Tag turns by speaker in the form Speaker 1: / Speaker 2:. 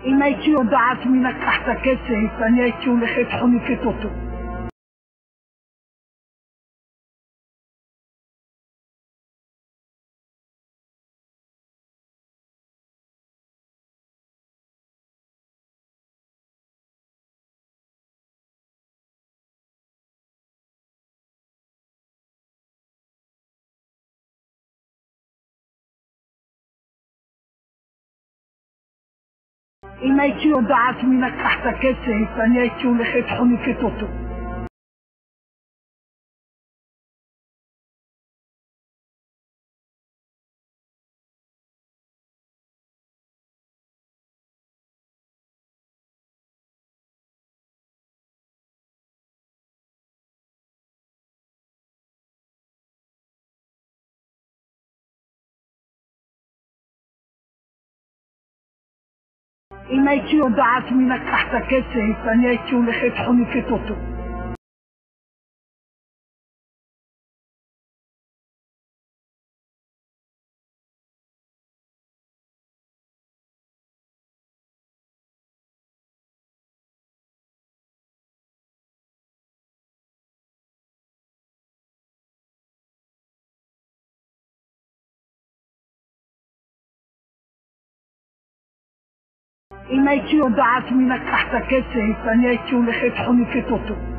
Speaker 1: אם הייתי יודעת מי לקח את הכסף, אני הייתי הולכת חונקת אותו. אם הייתי יודעת מי לקח את הכסף, אני הייתי הולכת חונקת אותו. אם הייתי יודעת מי לקח את הכסף, אני הייתי הולכת חונקת אותו. אם הייתי יודעת מי לקח את הכסף, אני הייתי הולכת חונקת אותו.